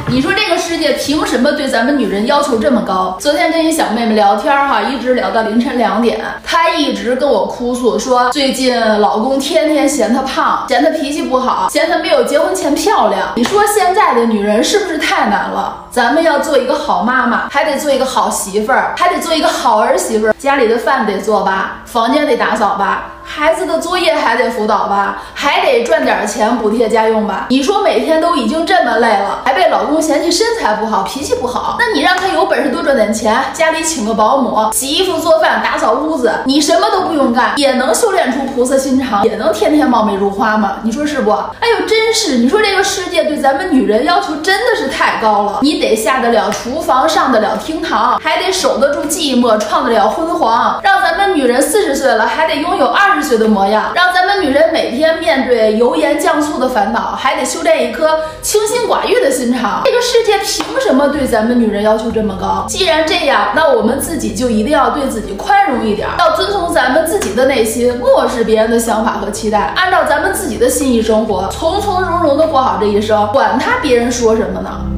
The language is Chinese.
你说这个世界凭什么对咱们女人要求这么高？昨天跟一小妹妹聊天哈，一直聊到凌晨2点，她一直跟我哭诉说，最近老公天天嫌她胖，嫌她脾气不好，嫌她没有结婚前漂亮。你说现在的女人是不是太难了？咱们要做一个好妈妈，还得做一个好媳妇儿，还得做一个好儿媳妇儿，家里的饭得做吧，房间得打扫吧，孩子的作业还得辅导吧，还得赚点钱补贴家用吧。你说每天都已经这么累了，还被老公嫌弃身材不好，脾气不好，那你让他有本事多赚点钱，家里请个保姆，洗衣服做饭打扫屋子，你什么都不用干，也能修炼出菩萨心肠，也能天天貌美如花吗？你说是不？哎呦，真是！你说这个世界对咱们女人要求真的是太高了，你得下得了厨房，上得了厅堂，还得守得住寂寞，创得了昏黄，让咱们女人40岁了还得拥有20岁的模样，让咱们女人每天面对油盐酱醋的烦恼，还得修炼一颗清心寡欲的心肠。这个世界凭什么对咱们女人要求这么高？既然这样，那我们自己就一定要对自己宽容一点，要遵从咱们自己的内心，漠视别人的想法和期待，按照咱们自己的心意生活，从从容容的过好这一生，管他别人说什么呢？